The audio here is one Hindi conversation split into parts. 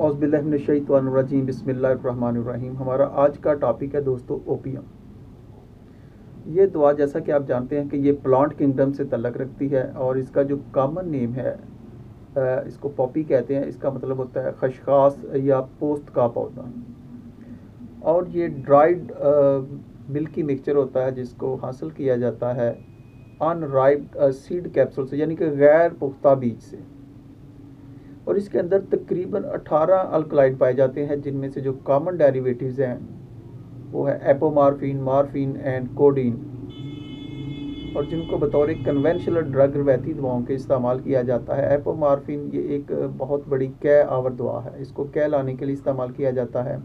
औज़ुबिल्लाहिमिनश्शैतानिर्रजीम बिस्मिल्लाहिर्रहमानिर्रहीम। हमारा आज का टॉपिक है दोस्तों ओपियम। ये दवा जैसा कि आप जानते हैं कि ये प्लांट किंगडम से तल्लक़ रखती है और इसका जो कॉमन नेम है इसको पॉपी कहते हैं। इसका मतलब होता है खशखास या पोस्त का पौधा। और ये ड्राइड मिल्की मिक्सचर होता है जिसको हासिल किया जाता है अनराइप्ड सीड कैप्सूल से, यानी कि गैर पुख्ता बीज से। और इसके अंदर तकरीबन 18 अल्कलाइड पाए जाते हैं, जिनमें से जो कॉमन डेरिवेटिव्स हैं वो है एपोमार्फिन, मार्फिन एंड कोडीन, और जिनको बतौर एक कन्वेंशनल ड्रग रवायती दवाओं के इस्तेमाल किया जाता है। एपोमार्फिन ये एक बहुत बड़ी कै आवर दवा है, इसको कै लाने के लिए इस्तेमाल किया जाता है।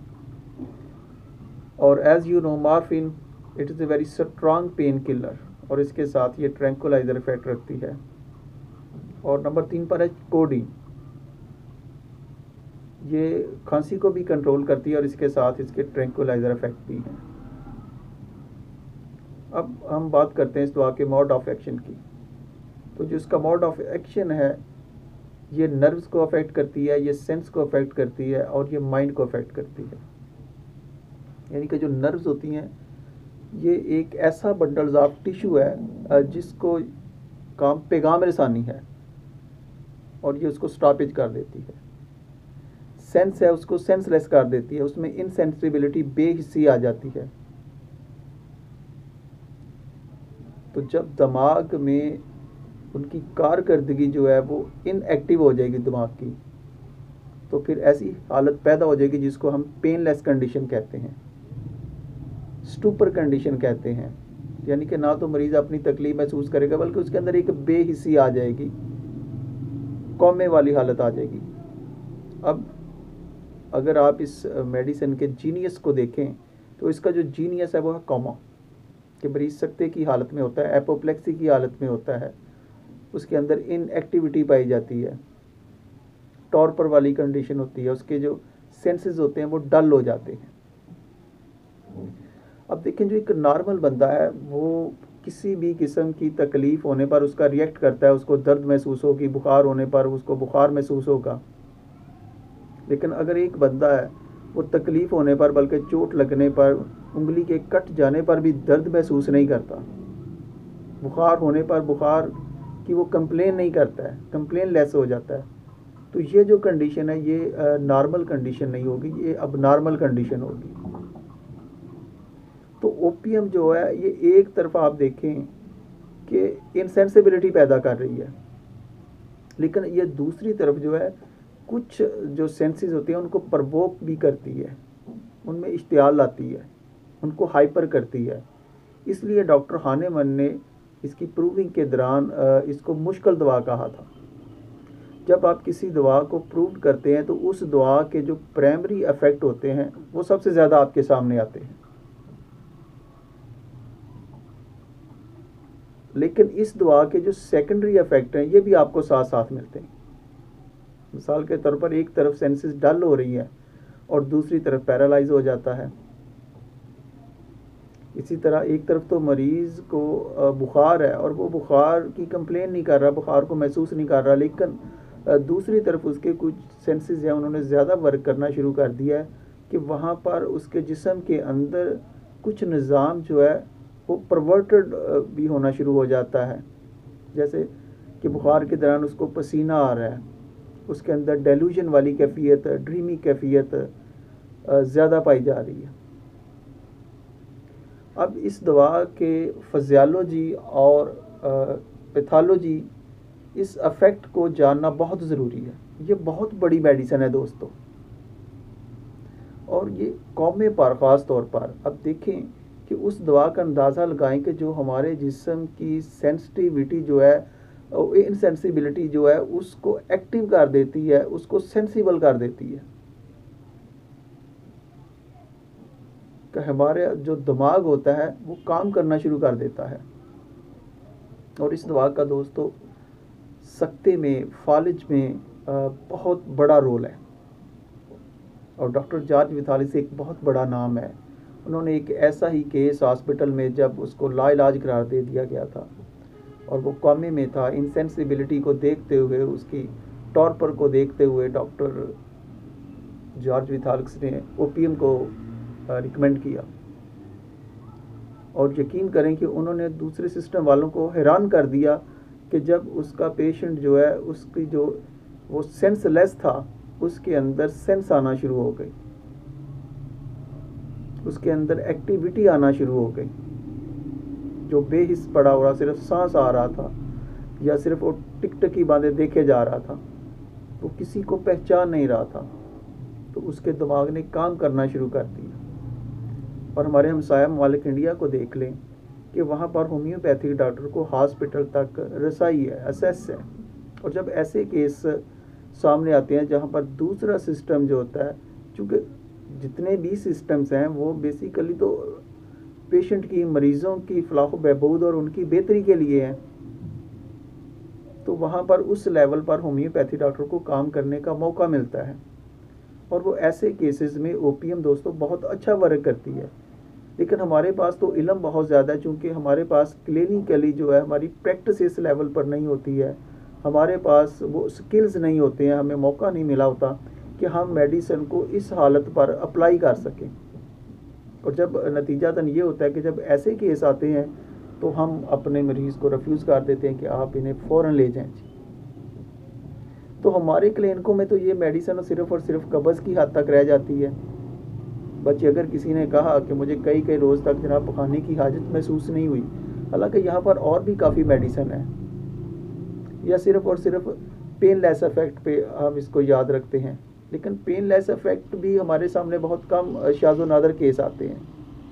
और as you know morphine it is a very strong pain killer, और इसके साथ ये ट्रैंकुलाइजर इफेक्ट रखती है। और नंबर 3 पर है कोडीन, ये खांसी को भी कंट्रोल करती है और इसके साथ इसके ट्रैंकुलाइजर इफेक्ट भी हैं। अब हम बात करते हैं इस दवा के मोड ऑफ एक्शन की। तो जो इसका मोड ऑफ एक्शन है ये नर्व्स को अफेक्ट करती है, ये सेंस को अफेक्ट करती है और ये माइंड को अफेक्ट करती है। यानी कि जो नर्व्स होती हैं ये एक ऐसा बंडल्स ऑफ टिश्यू है जिसको काम पैगाम रसानी है और ये उसको स्टॉपेज कर देती है। सेंस है उसको सेंसलेस कर देती है, उसमें इनसेंसिबिलिटी, बेहिस्सी आ जाती है। तो जब दिमाग में उनकी कारकर्दगी जो है वो इनएक्टिव हो जाएगी दिमाग की, तो फिर ऐसी हालत पैदा हो जाएगी जिसको हम पेनलेस कंडीशन कहते हैं, स्टूपर कंडीशन कहते हैं। यानी कि ना तो मरीज अपनी तकलीफ महसूस करेगा बल्कि उसके अंदर एक बेहिस्सी आ जाएगी, कौमे वाली हालत आ जाएगी। अब अगर आप इस मेडिसिन के जीनियस को देखें तो इसका जो जीनियस है वो है कॉमा, कि मरीज सकते की हालत में होता है, एपोप्लेक्सी की हालत में होता है, उसके अंदर इनएक्टिविटी पाई जाती है, टॉर्पर वाली कंडीशन होती है, उसके जो सेंसेस होते हैं वो डल हो जाते हैं। अब देखें जो एक नॉर्मल बंदा है वो किसी भी किस्म की तकलीफ होने पर उसका रिएक्ट करता है, उसको दर्द महसूस होगी, बुखार होने पर उसको बुखार महसूस होगा। लेकिन अगर एक बंदा है वो तकलीफ़ होने पर, बल्कि चोट लगने पर, उंगली के कट जाने पर भी दर्द महसूस नहीं करता, बुखार होने पर बुखार की वो कंप्लेन नहीं करता है, कंप्लेन लेस हो जाता है, तो ये जो कंडीशन है ये नॉर्मल कंडीशन नहीं होगी, ये अब नॉर्मल कंडीशन होगी। तो ओपियम जो है ये एक तरफ आप देखें कि इनसेंसिबिलिटी पैदा कर रही है, लेकिन ये दूसरी तरफ जो है कुछ जो सेंसेस होती हैं उनको प्रवोक भी करती है, उनमें इश्तियाल लाती है, उनको हाइपर करती है। इसलिए डॉक्टर हानेमन ने इसकी प्रूविंग के दौरान इसको मुश्किल दवा कहा था। जब आप किसी दवा को प्रूव करते हैं तो उस दवा के जो प्राइमरी इफेक्ट होते हैं वो सबसे ज़्यादा आपके सामने आते हैं, लेकिन इस दवा के जो सेकेंडरी इफेक्ट हैं ये भी आपको साथ साथ मिलते हैं। मिसाल के तौर पर एक तरफ सेंसेस डल हो रही है और दूसरी तरफ पैरालाइज हो जाता है। इसी तरह एक तरफ तो मरीज़ को बुखार है और वो बुखार की कंप्लेन नहीं कर रहा, बुखार को महसूस नहीं कर रहा, लेकिन दूसरी तरफ उसके कुछ सेंसेस हैं उन्होंने ज़्यादा वर्क करना शुरू कर दिया है कि वहाँ पर उसके जिस्म के अंदर कुछ निज़ाम जो है वो परवर्टेड भी होना शुरू हो जाता है। जैसे कि बुखार के दौरान उसको पसीना आ रहा है, उसके अंदर डेल्यूजन वाली कैफियत, ड्रीमी कैफियत ज़्यादा पाई जा रही है। अब इस दवा के फिजियोलॉजी और पैथोलॉजी, इस अफेक्ट को जानना बहुत ज़रूरी है। ये बहुत बड़ी मेडिसिन है दोस्तों, और ये कौमे पर ख़ास तौर पर अब देखें कि उस दवा का अंदाज़ा लगाएं कि जो हमारे जिस्म की सेंसिटिविटी जो है, इनसेंसिबिलिटी जो है उसको एक्टिव कर देती है, उसको सेंसिबल कर देती है। कि हमारे जो दिमाग होता है वो काम करना शुरू कर देता है। और इस दवा का दोस्तों सख्ते में, फालिज में बहुत बड़ा रोल है। और डॉक्टर जॉर्ज विथालिस एक बहुत बड़ा नाम है। उन्होंने एक ऐसा ही केस हॉस्पिटल में जब उसको लाइलाज करार दे दिया गया था और वो कौमे में था, इनसेंसिबिलिटी को देखते हुए, उसकी टॉर्पर को देखते हुए डॉक्टर जॉर्ज विथाल्क्स ने ओपीएम को रिकमेंड किया, और यकीन करें कि उन्होंने दूसरे सिस्टम वालों को हैरान कर दिया कि जब उसका पेशेंट जो है उसकी जो वो सेंसलेस था, उसके अंदर सेंस आना शुरू हो गई, उसके अंदर एक्टिविटी आना शुरू हो गई। जो बेहिस पड़ा हुआ सिर्फ सांस आ रहा था या सिर्फ वो टिकटकी बांधे देखे जा रहा था, वो किसी को पहचान नहीं रहा था, तो उसके दिमाग ने काम करना शुरू कर दिया। और हमारे हमसाया ममालिक इंडिया को देख लें कि वहाँ पर होम्योपैथिक डॉक्टर को हॉस्पिटल तक रसाई है, एक्सेस है। और जब ऐसे केस सामने आते हैं जहाँ पर दूसरा सिस्टम जो होता है, चूँकि जितने भी सिस्टम्स हैं वो बेसिकली तो पेशेंट की, मरीज़ों की फलाह बहबूद और उनकी बेहतरी के लिए हैं, तो वहाँ पर उस लेवल पर होम्योपैथी डॉक्टर को काम करने का मौका मिलता है। और वो ऐसे केसेस में ओपीएम दोस्तों बहुत अच्छा वर्क करती है। लेकिन हमारे पास तो इल्म बहुत ज़्यादा है, चूँकि हमारे पास क्लिनिकली जो है हमारी प्रैक्टिस इस लेवल पर नहीं होती है, हमारे पास वो स्किल्स नहीं होते हैं, हमें मौका नहीं मिला होता कि हम मेडिसिन को इस हालत पर अप्लाई कर सकें। और जब नतीजातन ये होता है कि जब ऐसे केस आते हैं तो हम अपने मरीज़ को रिफ्यूज़ कर देते हैं कि आप इन्हें फ़ौरन ले जाएं। तो हमारे क्लिनिकों में तो ये मेडिसिन सिर्फ़ और सिर्फ कब्ज़ की हद तक रह जाती है। बच्चे अगर किसी ने कहा कि मुझे कई रोज़ तक जनाब खाने की हाजत महसूस नहीं हुई, हालांकि यहाँ पर और भी काफ़ी मेडिसिन है, या सिर्फ़ और सिर्फ पेनलेस इफ़ेक्ट पे हम इसको याद रखते हैं। लेकिन पेनलेस इफ़ेक्ट भी हमारे सामने बहुत कम शाज़ व नादर केस आते हैं।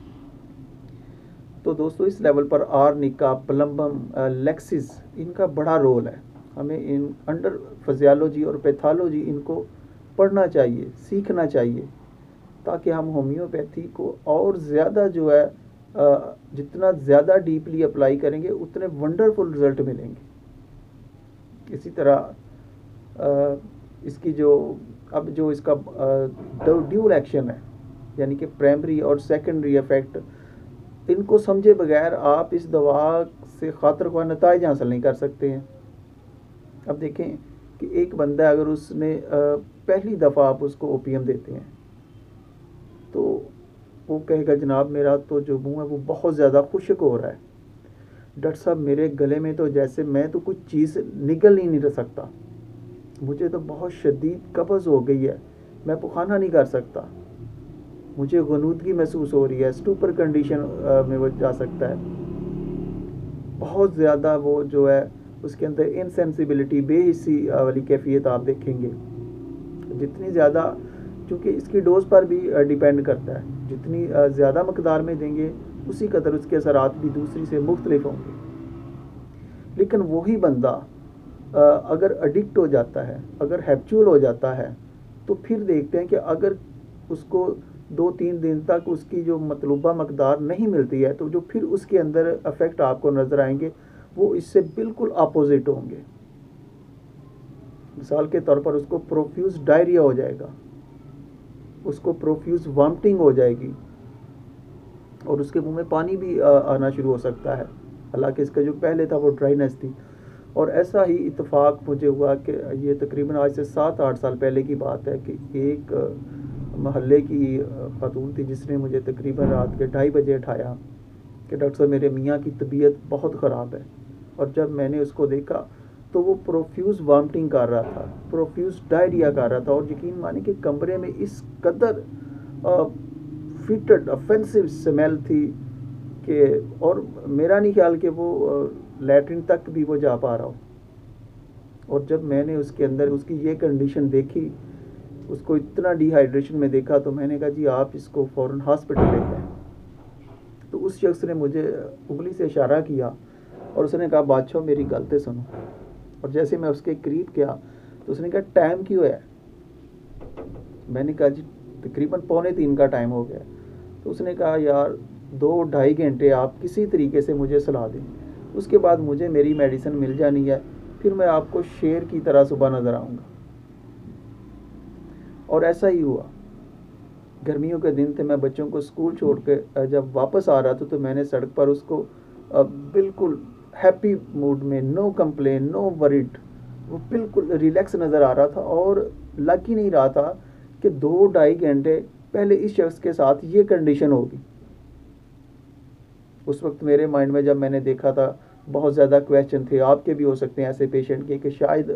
तो दोस्तों इस लेवल पर आर्निका, प्लम्बम, लेक्सिस, इनका बड़ा रोल है। हमें इन अंडर फिजियोलॉजी और पैथोलॉजी इनको पढ़ना चाहिए, सीखना चाहिए, ताकि हम होम्योपैथी को और ज़्यादा जो है जितना ज़्यादा डीपली अप्लाई करेंगे उतने वंडरफुल रिज़ल्ट मिलेंगे। इसी तरह इसकी जो इसका ड्यूल एक्शन है, यानी कि प्राइमरी और सेकेंडरी इफेक्ट, इनको समझे बगैर आप इस दवा से खातिर ख्वाह नताइज हासिल नहीं कर सकते हैं। अब देखें कि एक बंदा अगर उसने पहली दफ़ा आप उसको ओपीएम देते हैं तो वो कहेगा जनाब मेरा तो जो मुंह है वो बहुत ज़्यादा खुश्क हो रहा है, डॉक्टर साहब मेरे गले में तो जैसे मैं तो कुछ चीज़ निकल ही नहीं सकता, मुझे तो बहुत शदीद कब्ज़ हो गई है, मैं पुखाना नहीं कर सकता, मुझे गनूदगी महसूस हो रही है, स्टूपर कंडीशन में वो जा सकता है, बहुत ज़्यादा वो जो है उसके अंदर इनसेंसिबिलिटी, बेहिस्सी वाली कैफियत आप देखेंगे। जितनी ज़्यादा, चूँकि इसकी डोज पर भी डिपेंड करता है, जितनी ज़्यादा मकदार में देंगे उसी कदर उसके असरात भी दूसरी से मुख्तलिफ होंगे। लेकिन वही बंदा अगर एडिक्ट हो जाता है, अगर हैप्चुअल हो जाता है, तो फिर देखते हैं कि अगर उसको 2-3 दिन तक उसकी जो मतलूबा मकदार नहीं मिलती है, तो जो फिर उसके अंदर इफ़ेक्ट आपको नज़र आएंगे वो इससे बिल्कुल अपोजिट होंगे। मिसाल के तौर पर उसको प्रोफ्यूज डायरिया हो जाएगा, उसको प्रोफ्यूज वॉमिटिंग हो जाएगी और उसके मुंह में पानी भी आना शुरू हो सकता है, हालांकि इसका जो पहले था वो ड्राइनेस थी। और ऐसा ही इत्तेफाक मुझे हुआ कि ये तकरीबन आज से 7-8 साल पहले की बात है कि एक महल्ले की खातून थी जिसने मुझे तकरीबन रात के 2:30 बजे उठाया कि डॉक्टर साहब मेरे मियाँ की तबीयत बहुत ख़राब है। और जब मैंने उसको देखा तो वो प्रोफ्यूज वॉमिटिंग कर रहा था, प्रोफ्यूज डायरिया कर रहा था, और यकीन माने कि कमरे में इस कदर फिटेड ऑफेंसिव स्मेल थी कि, और मेरा नहीं ख्याल कि वो लैट्रिन तक भी वो जा पा रहा हो। और जब मैंने उसके अंदर उसकी ये कंडीशन देखी, उसको इतना डिहाइड्रेशन में देखा, तो मैंने कहा जी आप इसको फ़ौरन हॉस्पिटल ले जाएं। तो उस शख्स ने मुझे उंगली से इशारा किया और उसने कहा बादशाह मेरी गलती सुनो। और जैसे मैं उसके करीब गया तो उसने कहा टाइम क्यों है? मैंने कहा जी तकरीबन 2:45 का टाइम हो गया। तो उसने कहा यार 2-2.5 घंटे आप किसी तरीके से मुझे सलाह दें, उसके बाद मुझे मेरी मेडिसिन मिल जानी है, फिर मैं आपको शेर की तरह सुबह नज़र आऊँगा। और ऐसा ही हुआ। गर्मियों के दिन थे, मैं बच्चों को स्कूल छोड़ के जब वापस आ रहा था तो मैंने सड़क पर उसको बिल्कुल हैप्पी मूड में, नो कंप्लेन, नो वरीड, वो बिल्कुल रिलैक्स नज़र आ रहा था और लग ही नहीं रहा था कि 2-2.5 घंटे पहले इस शख्स के साथ ये कंडीशन होगी। उस वक्त मेरे माइंड में जब मैंने देखा था, बहुत ज़्यादा क्वेश्चन थे, आपके भी हो सकते हैं ऐसे पेशेंट के, कि शायद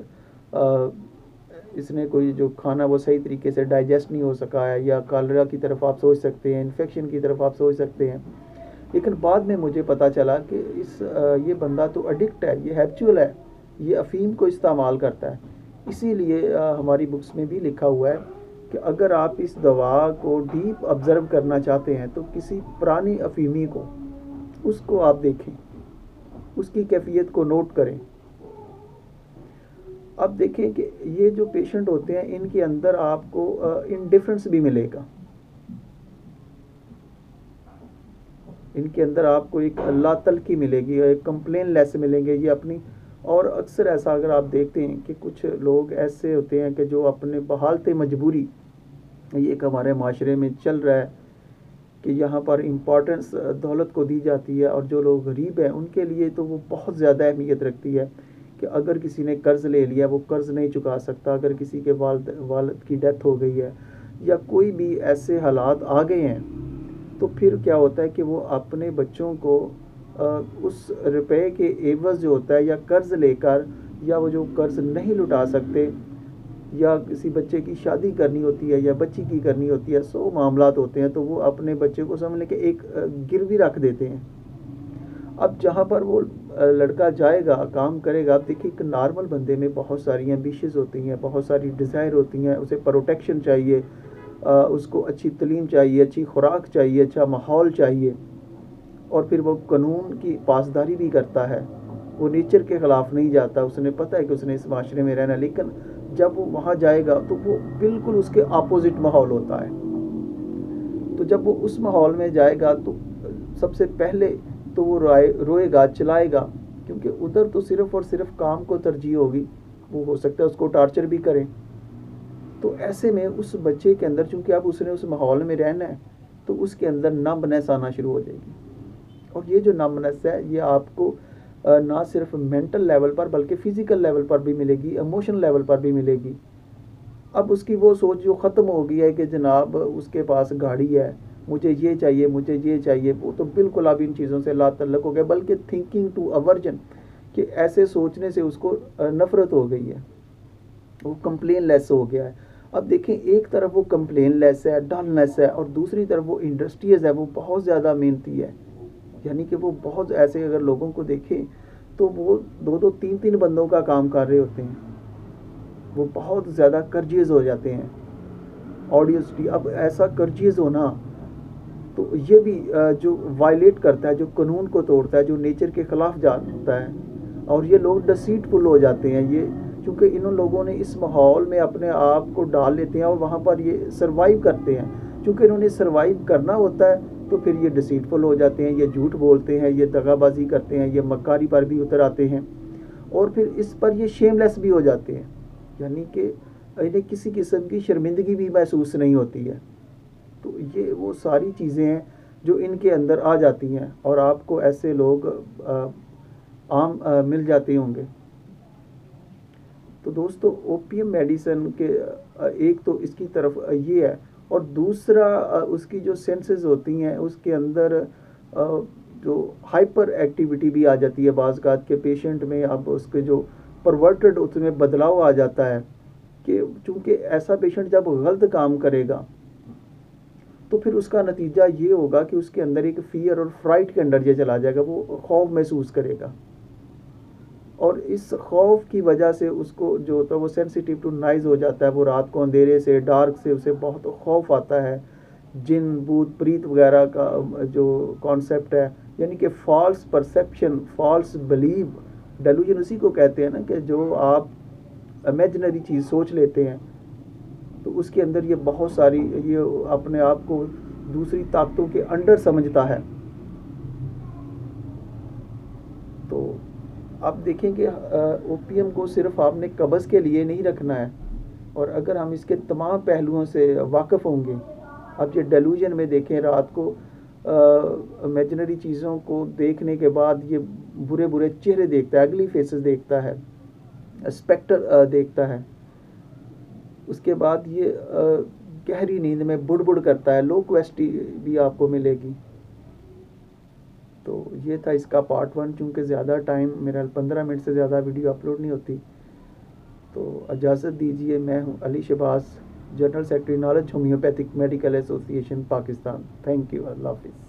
इसने कोई जो खाना वो सही तरीके से डाइजेस्ट नहीं हो सका है, या कॉलरा की तरफ आप सोच सकते हैं, इन्फेक्शन की तरफ आप सोच सकते हैं। लेकिन बाद में मुझे पता चला कि ये बंदा तो एडिक्ट है, ये हैबिचुअल है, ये अफ़ीम को इस्तेमाल करता है। इसीलिए हमारी बुक्स में भी लिखा हुआ है कि अगर आप इस दवा को डीप ऑब्ज़र्व करना चाहते हैं तो किसी पुरानी अफ़ीमी को, उसको आप देखें, उसकी कैफियत को नोट करें। अब देखें कि ये जो पेशेंट होते हैं, इनके अंदर आपको इंडिफरेंस भी मिलेगा, इनके अंदर आपको एक लातल्की मिलेगी, एक कंप्लेन लेस मिलेंगे ये अपनी। और अक्सर ऐसा अगर आप देखते हैं कि कुछ लोग ऐसे होते हैं कि जो अपने बहालते मजबूरी, ये एक हमारे माशरे में चल रहा है कि यहाँ पर इम्पोर्टेंस दौलत को दी जाती है, और जो लोग गरीब हैं उनके लिए तो वो बहुत ज़्यादा अहमियत रखती है कि अगर किसी ने कर्ज़ ले लिया, वो कर्ज़ नहीं चुका सकता, अगर किसी के वालिद की डेथ हो गई है, या कोई भी ऐसे हालात आ गए हैं, तो फिर क्या होता है कि वो अपने बच्चों को उस रुपए के एवज़ जो होता है, या कर्ज़ लेकर, या वो जो कर्ज़ नहीं लुटा सकते, या किसी बच्चे की शादी करनी होती है या बच्ची की करनी होती है, 100 मामलात होते हैं, तो वो अपने बच्चे को समझ लें कि एक गिरवी रख देते हैं। अब जहाँ पर वो लड़का जाएगा, काम करेगा, अब देखिए एक नॉर्मल बंदे में बहुत सारी एम्बिशंस होती हैं, बहुत सारी डिज़ायर होती हैं, उसे प्रोटेक्शन चाहिए, उसको अच्छी तालीम चाहिए, अच्छी खुराक चाहिए, अच्छा माहौल चाहिए, और फिर वो कानून की पासदारी भी करता है, वो नेचर के ख़िलाफ़ नहीं जाता, उसने पता है कि उसने इस माशरे में रहना। लेकिन जब वो वहाँ जाएगा तो वो बिल्कुल उसके अपोजिट माहौल होता है। तो जब वो उस माहौल में जाएगा तो सबसे पहले तो वो रोएगा, चिल्लाएगा, क्योंकि उधर तो सिर्फ़ और सिर्फ काम को तरजीह होगी, वो हो सकता है उसको टार्चर भी करें। तो ऐसे में उस बच्चे के अंदर, चूँकि अब उसने उस माहौल में रहना है, तो उसके अंदर नंबनेस आना शुरू हो जाएगी। और ये जो नंबनेस है, ये आपको ना सिर्फ मेंटल लेवल पर बल्कि फ़िज़िकल लेवल पर भी मिलेगी, इमोशनल लेवल पर भी मिलेगी। अब उसकी वो सोच जो ख़त्म हो गई है कि जनाब उसके पास गाड़ी है, मुझे ये चाहिए, मुझे ये चाहिए, वो तो बिल्कुल अब इन चीज़ों से लातल्लुक़ हो गया, बल्कि थिंकिंग टू अवर्जन, कि ऐसे सोचने से उसको नफ़रत हो गई है, वो कंप्लेन लेस हो गया है। अब देखें, एक तरफ वो कंप्लेन लेस है, डलनेस है, और दूसरी तरफ वो इंडस्ट्रियज़ है, वो बहुत ज़्यादा मेहनती है। यानी कि वो बहुत ऐसे अगर लोगों को देखें तो वो 2-2 3-3 बंदों का काम कर रहे होते हैं, वो बहुत ज़्यादा कर्जेज़ हो जाते हैं, ऑडियंसली। अब ऐसा कर्जेज़ होना तो ये भी जो वायलेट करता है, जो कानून को तोड़ता है, जो नेचर के ख़िलाफ़ जाता है, और ये लोग डिसीटफुल हो जाते हैं, ये क्योंकि इन लोगों ने इस माहौल में अपने आप को डाल लेते हैं और वहाँ पर ये सर्वाइव करते हैं। चूँकि इन्होंने सर्वाइव करना होता है तो फिर ये डिसीटफुल हो जाते हैं, ये झूठ बोलते हैं, ये दगाबाजी करते हैं, ये मक्कारी पर भी उतर आते हैं, और फिर इस पर ये शेमलेस भी हो जाते हैं, यानी कि इन्हें किसी किस्म की शर्मिंदगी भी महसूस नहीं होती है। तो ये वो सारी चीज़ें हैं जो इनके अंदर आ जाती हैं, और आपको ऐसे लोग आम मिल जाते होंगे। तो दोस्तों, ओपीएम मेडिसिन के एक तो इसकी तरफ ये है, और दूसरा उसकी जो सेंसेस होती हैं उसके अंदर जो हाइपर एक्टिविटी भी आ जाती है बाज़ औक़ात के पेशेंट में। अब उसके जो परवर्टेड उसमें बदलाव आ जाता है कि चूँकि ऐसा पेशेंट जब गलत काम करेगा तो फिर उसका नतीजा ये होगा कि उसके अंदर एक फ़ियर और फ्राइट के अंदर ये चला जाएगा, वो खौफ महसूस करेगा, और इस खौफ की वजह से उसको जो होता है वो सेंसिटिव टू नॉइज़ हो जाता है, वो रात को अंधेरे से, डार्क से उसे बहुत खौफ आता है। जिन, भूत, प्रीत वगैरह का जो कॉन्सेप्ट है, यानी कि false perception, false believe, delusion उसी को कहते हैं ना, कि जो आप इमेजिनरी चीज़ सोच लेते हैं, तो उसके अंदर ये बहुत सारी, ये अपने आप को दूसरी ताकतों के अंडर समझता है। तो आप देखेंगे ओपीएम को सिर्फ आपने कब्ज़ के लिए नहीं रखना है, और अगर हम इसके तमाम पहलुओं से वाकिफ़ होंगे। अब ये डेलूजन में देखें, रात को इमेजिनरी चीज़ों को देखने के बाद ये बुरे बुरे चेहरे देखता है, अगली फेसेस देखता है, स्पेक्टर देखता है। उसके बाद ये गहरी नींद में बुड़बुड़ करता है, लोक्वेस्टी भी आपको मिलेगी। तो ये था इसका पार्ट 1। चूँकि ज़्यादा टाइम, मेरा 15 मिनट से ज़्यादा वीडियो अपलोड नहीं होती, तो इजाज़त दीजिए। मैं हूँ Ali Shahbaz, general secretary knowledge homeopathic medical association Pakistan. Thank you. अल्लाह हाफिज़।